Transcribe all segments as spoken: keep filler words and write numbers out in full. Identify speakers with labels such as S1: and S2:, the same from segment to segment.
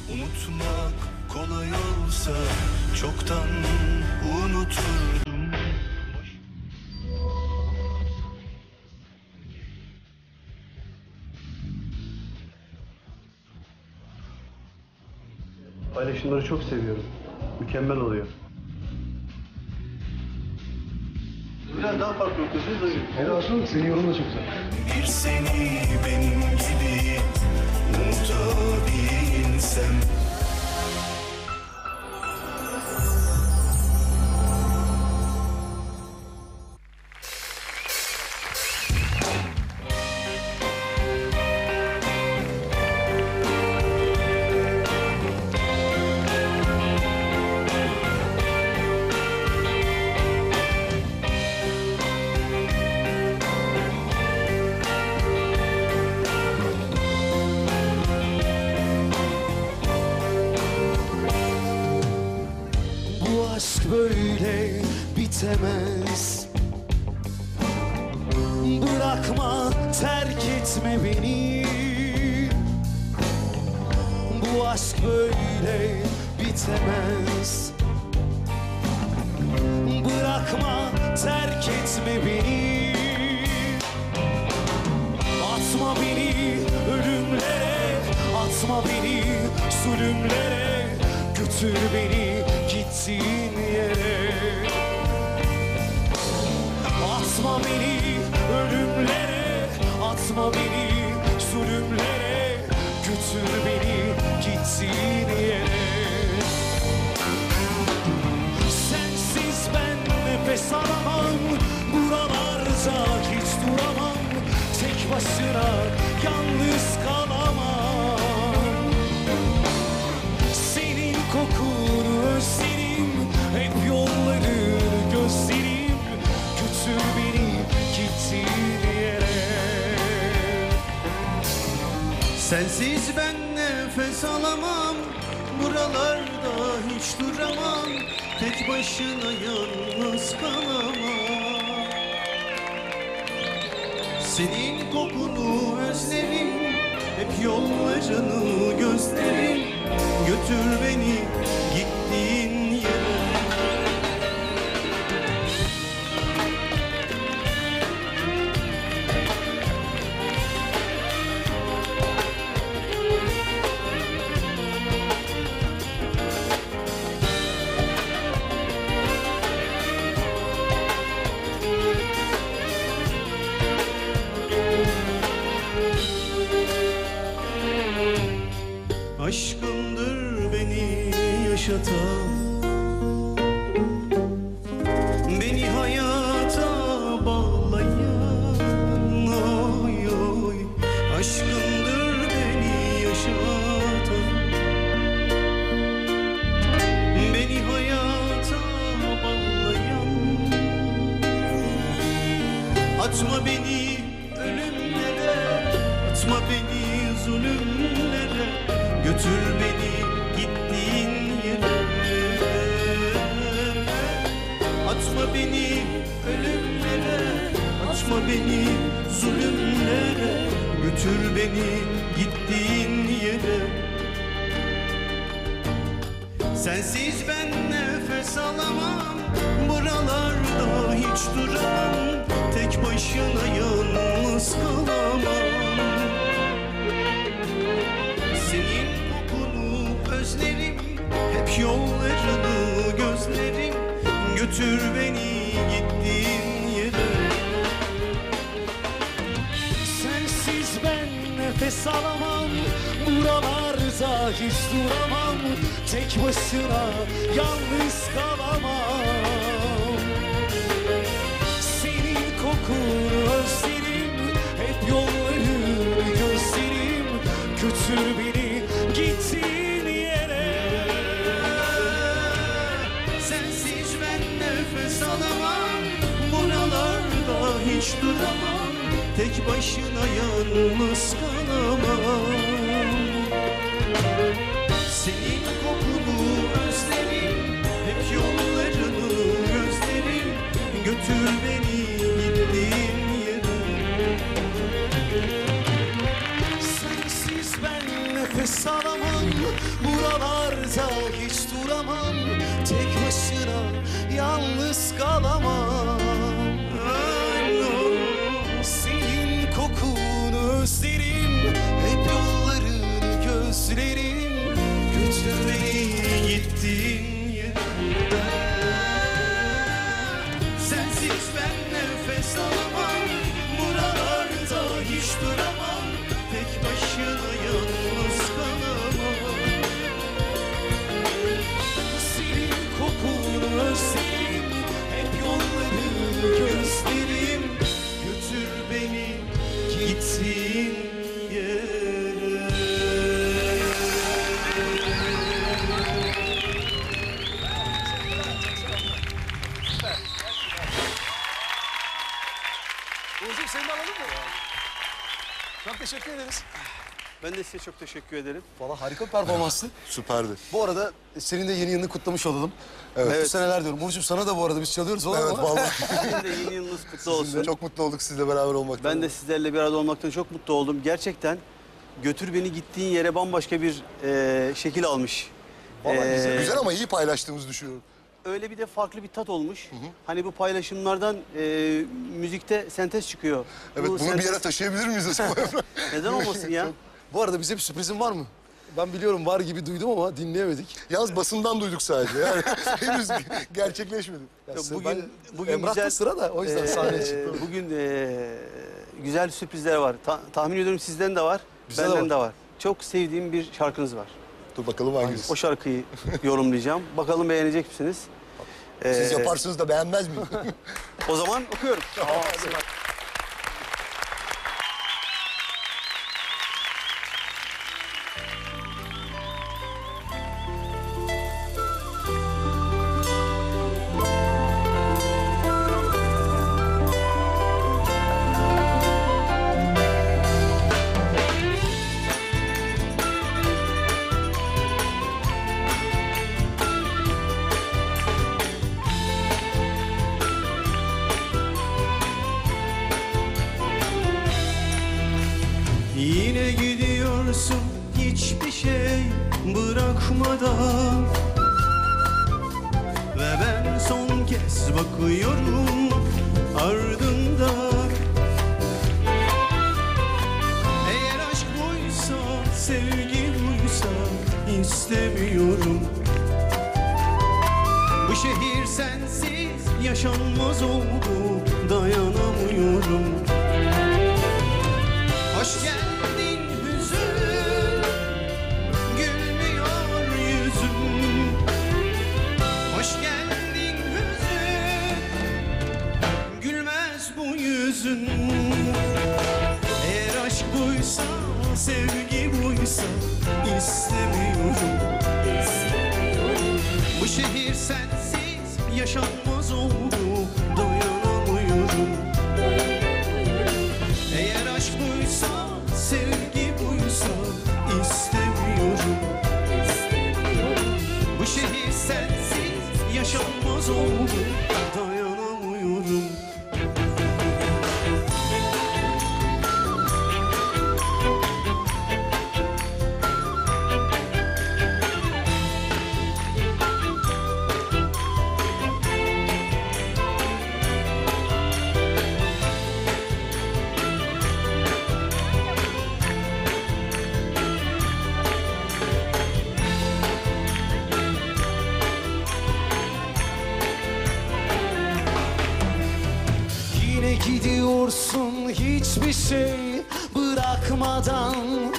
S1: Unutmak kolay olsa çoktan unuturdum.
S2: Paylaşımları çok seviyorum. Mükemmel oluyor. Biraz daha farklı okuyorsunuz da. Helal olsun, senin yorumun da çok güzel.
S1: Bir seni benim gibi unutabilsem.
S3: Aşk böyle bitemez. Bırakma, terk etme beni. Bu aşk böyle bitemez. Bırakma, terk etme beni. Atma beni ölümlere, atma beni zulümlere. Götür beni gittiğin yere. Atma beni ölümlere, atma beni zulümlere. Götür beni gittiğin yere. Sensiz ben nefes alamam, buralarda hiç duramam. Tek başına yalnız kalamam. Senin kokunu özlerim, hep yolları gözlerim. Götür beni gittiğin yere.
S4: Sensiz ben nefes alamam, buralarda hiç duramam. Tek başına yalnız kalamam. Senin kokunu özlerim, hep yollarını gözlerim. Götür beni gittiğin yere. Aşkındır beni yaşatan, beni hayata bağlayan. Oy oy, aşkındır beni yaşatan, beni hayata bağlayan. Atma beni ölümlere, atma beni zulümlere. Götür beni gittiğin yere. Atma beni ölümlere, atma beni zulümlere. Götür beni gittiğin yere. Sensiz ben nefes alamam, buralarda hiç duramam. Tek başına yalnız kalamam. Senin kokunu özlerim, hep yollarını gözlerim. Götür beni gittiğin yere.
S3: Sensiz ben nefes alamam, buralarda hiç duramam. Tek başına yalnız kalamam. Senin kokunu özlerim, hep yollarını gözlerim. Götür beni gittiğin yere.
S4: Sensiz ben nefes alamam, buralarda hiç duramam. Tek başına yalnız kalamam. Senin kokunu özlerim, hep yollarını gözlerim. Götür beni gittiğin yere.
S3: Sensiz ben nefes nefes alamam. Buralarda hiç duramam. Tek başına yalnız kalamam. Senin kokunu özlerim, hep yollarını gözlerim. Götür beni gittiğin yere.
S4: Sensiz ben nefes alamam. Buralarda hiç duramam. Tek başına yalnız kalamam.
S3: Senin kokunu özlerim, hep yollarını gözlerim.
S4: Götür beni gittiğin yere.
S2: Uğur'cum seni de alalım mı? Çok teşekkür ederiz.
S5: Ben de size çok teşekkür ederim.
S2: Valla harika bir performanstı.
S6: Süperdi.
S2: Bu arada senin de yeni yılını kutlamış olalım.
S6: Evet.
S2: Evet. Seneler diyorum. Uğur'cum sana da bu arada biz çalıyoruz olur
S6: Evet
S2: mu?
S6: vallahi.
S5: Sizin de yeni yılınız kutlu olsun.
S6: Çok mutlu olduk sizle beraber olmaktan.
S5: Ben de sizlerle bir arada olmaktan çok mutlu oldum. Gerçekten götür beni gittiğin yere bambaşka bir e, şekil almış.
S6: Vallahi
S5: Ee,
S6: güzel, güzel ama iyi paylaştığımızı düşünüyorum.
S5: Öyle bir de farklı bir tat olmuş. Hani bu paylaşımlardan e, müzikte sentez çıkıyor.
S6: Evet,
S5: Bu
S6: bunu bir
S5: sentez-
S6: yere taşıyabilir miyiz acaba?
S5: Neden olmasın ya?
S2: Bu arada bize bir sürprizin var mı? Ben biliyorum var gibi duydum ama dinleyemedik.
S6: Yalnız basından duyduk sadece. Yani henüz gerçekleşmedi.
S2: Ya
S5: Yok,
S2: sen-
S5: bugün-
S2: ben-
S5: bugün
S2: Emrah'ta
S5: güzel-
S2: sıra da o yüzden
S5: Ee,
S2: sahneye çıktım.
S5: Bugün e, güzel sürprizler var. Ta- tahmin ediyorum sizden de var,
S2: Bizde de
S5: benden
S2: var.
S5: de var. Çok sevdiğim bir şarkınız var.
S6: Dur bakalım hangisi?
S5: O şarkıyı yorumlayacağım. Bakalım beğenecek misiniz?
S6: Siz
S5: Ee,
S6: yaparsınız da beğenmez miyim?
S5: O zaman okuyorum.
S4: Yine gidiyorsun hiçbir şey bırakmadan. Ve ben son kez bakıyorum ardından. Eğer aşk buysa, sevgi buysa istemiyorum. Bu şehir sensiz yaşanmaz oldu, dayanamıyorum. Hoş geldin hüzün, gülmüyor yüzüm. Hoş geldin hüzün, gülmez bu yüzün. Eğer aşk buysa, sevgi buysa istemiyorum. Bu şehir sensiz yaşanmaz oldu, dayanamıyorum. Eğer aşk buysa, sevgi buysa istemiyorum. Bu şehir sensiz yaşanmaz oldu, dayanamıyorum.
S3: Yine gidiyorsun hiçbir şey bırakmadan.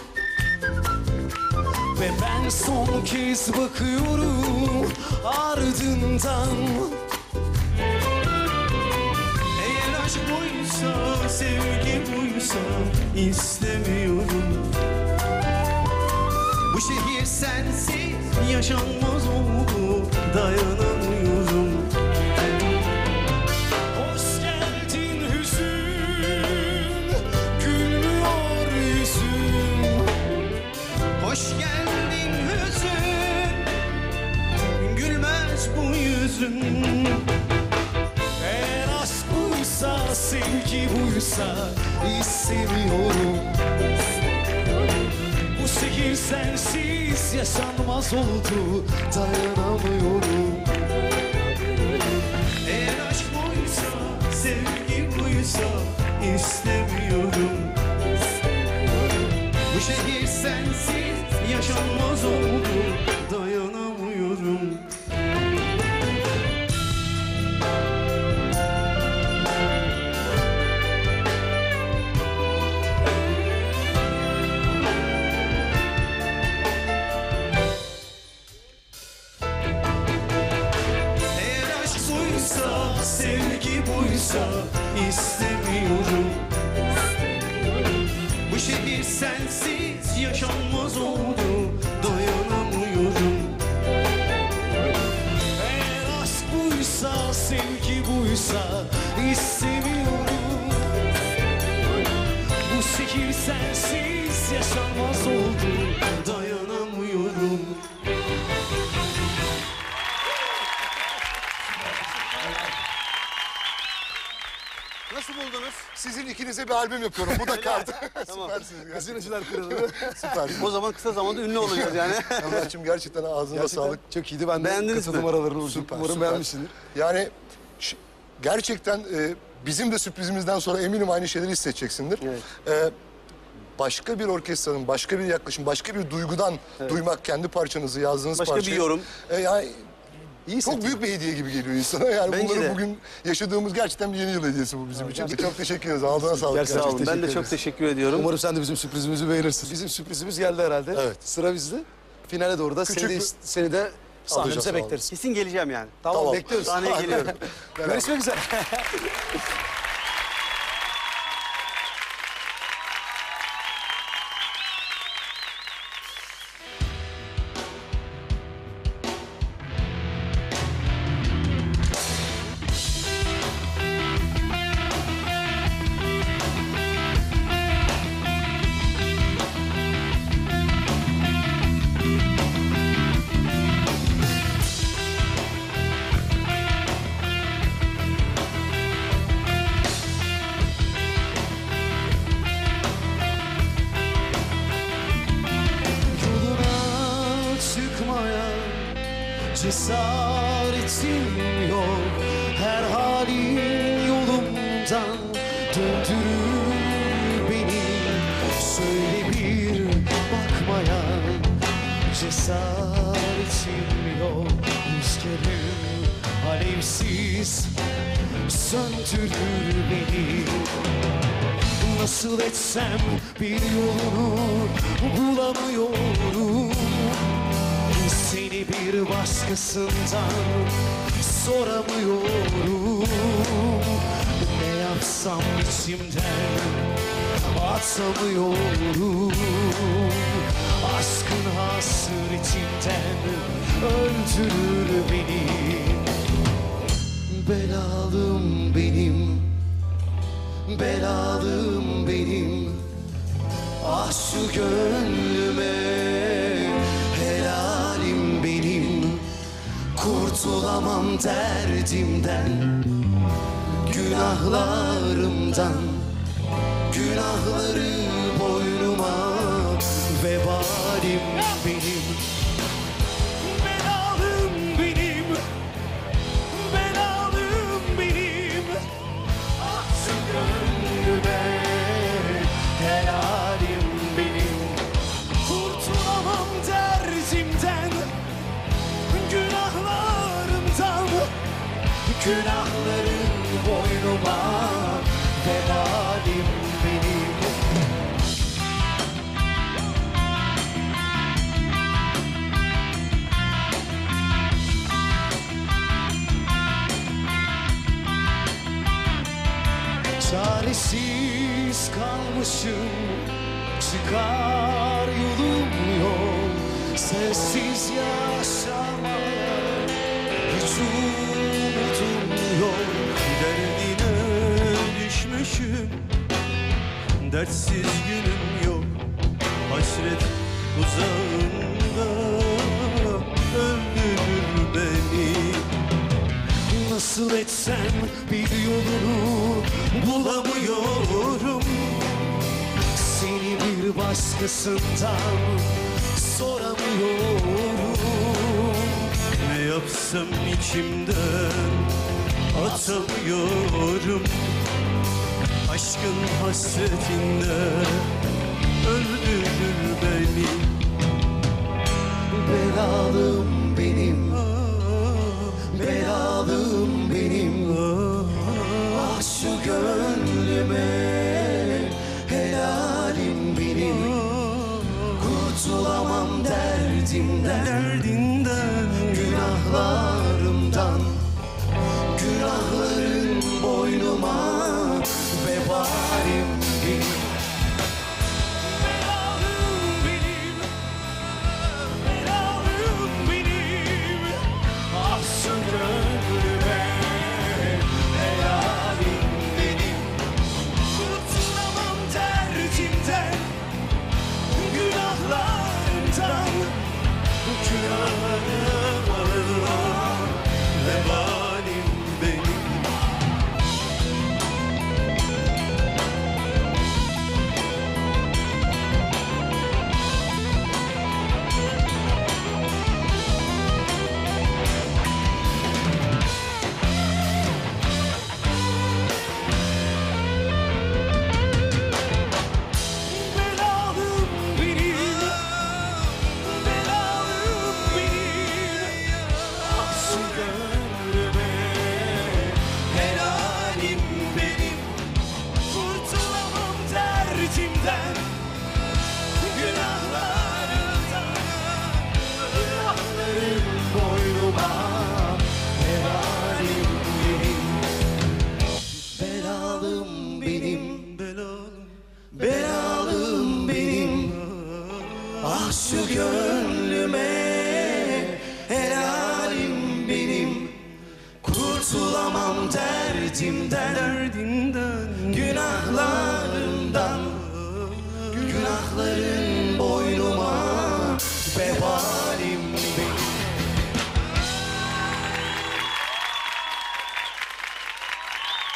S3: Ve ben son kez bakıyorum ardından.
S4: Eğer aşk buysa, sevgi buysa istemiyorum. Bu şehir sensiz yaşanmaz oldu, dayanamıyorum.
S3: Hoş geldin hüzün, gülmüyor yüzüm.
S4: Hoş geldin hüzün, gülmez bu yüzün.
S3: Eğer aşk buysa, sevgi buysa istemiyorum. Bu şehir sensiz yaşanmaz oldu, dayanamıyorum.
S4: Eğer aşk buysa, sevgi buysa istemiyorum. Bu şehir sensiz yaşanmaz oldu, dayanamıyorum. Eğer aşk buysa, sevgi buysa istemiyorum. Bu şehir sensiz yaşanmaz oldu, dayanamıyorum.
S3: Eğer aşk buysa, sevgi buysa istemiyorum. Bu şehir sensiz yaşanmaz oldu,
S4: Dayanamıyorum.
S5: Nasıl buldunuz?
S6: Sizin ikinize bir albüm yapıyorum. Bu da kaldı.
S5: Tamam.
S6: Süpersiniz. gerçekten.
S2: Gazineciler Kralı.
S6: Süpersiniz.
S5: O zaman kısa zamanda ünlü olacağız yani.
S6: Muratçım gerçekten ağzına
S2: Gerçekten
S6: sağlık.
S2: çok iyiydi. Ben de
S5: Beğendiniz
S2: katıldım
S5: mi?
S2: aralarına uydum.
S6: Süper,
S2: Umarım
S6: süper.
S2: beğenmişsindir.
S6: Yani ş- gerçekten e, bizim de sürprizimizden sonra eminim aynı şeyleri hissedeceksindir. E, başka bir orkestranın, başka bir yaklaşım, başka bir duygudan duymak kendi parçanızı, yazdığınız
S5: Başka bir
S6: parçayı.
S5: yorum.
S6: E, yani
S2: İyi
S6: çok büyük bir hediye gibi geliyor insana. Yani
S5: Bence
S6: bunları
S5: de.
S6: bugün yaşadığımız gerçekten bir yeni yıl hediyesi bu bizim için. Çok teşekkür ederiz. Ağzına sağlık.
S2: Gerçekten
S5: Sağ olun. Ben de
S2: teşekkür
S5: çok
S2: ederiz.
S5: teşekkür ediyorum.
S2: Umarım sen de bizim sürprizimizi beğenirsin. Bizim sürprizimiz geldi herhalde.
S6: Evet.
S2: Sıra bizde. Finale doğru da
S6: Küçük
S2: seni de,
S6: bir-
S2: seni de sahnemize
S6: Alacağız,
S2: bekleriz.
S5: Kesin geleceğim yani.
S2: Tamam,
S6: Tamam.
S2: bekliyoruz.
S5: Sahneye geliyorum.
S2: Görüşmek üzere.
S3: yoluna çıkmaya cesaretim yok. Her halin yolumdan döndürür beni. Söyle bir bakmaya cesaretim yok. Rüzgarım alevsiz söndürür beni. Nasıl etsem bir yolunu bulamıyorum. Seni bir başkasından soramıyorum. Ne yapsam içimden atamıyorum. Aşkın hasretinden öldürür beni. Belalım benim, belalım benim. Ah şu gönlüme helalim benim. Kurtulamam derdimden, günahlarımdan. Günahları boynuma vebalim benim. Belalım benim, belalım benim. Ah şu gönlüme helalim benim. Kurtulamam derdimden, günahlarımdan. Günahların boynuma vebalim benim. Çaresiz kalmışım, çıkar yolum yok. Sensiz yaşamaya hiç umudum yok.
S4: Derdine düşmüşüm, dertsiz günüm yok. Hasret uzağında öldürür beni.
S3: Nasıl etsem bir yolunu bulamıyorum. Seni bir başkasından soramıyorum.
S4: Ne yapsam içimden atamıyorum. Aşkın hasretinde öldürür beni.
S3: Belalım benim, belalım benim. Ah şu gönlüme helalim benim. Kurtulamam derdimden,
S4: Derdinden
S3: günahlarımdan. Günahların boynuma vebalim benim. Belalım benim, belalım benim. Ah şu gönlüme helalim benim. Kurtulamam derdimden, günahlarımdan. Günahlarımdan
S4: vebalim benim.
S3: belalım benim, belalım benim. Ah şu gönlüme helalim benim. Kurtulamam derdimden, günahlarımdan. Günahlarım boynuma helalim benim. Belalım benim,
S4: Belalım
S3: belalım benim. Ah şu gönlüme helalim benim. Kurtulamam derdimden,
S4: derdinden
S3: günahlarımdan. Günahların boynuma vebalim benim.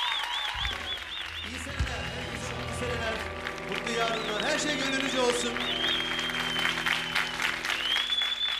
S2: İyi seneler, mutlu seneler, mutlu yarınlar. Her şey gönlünüzce olsun.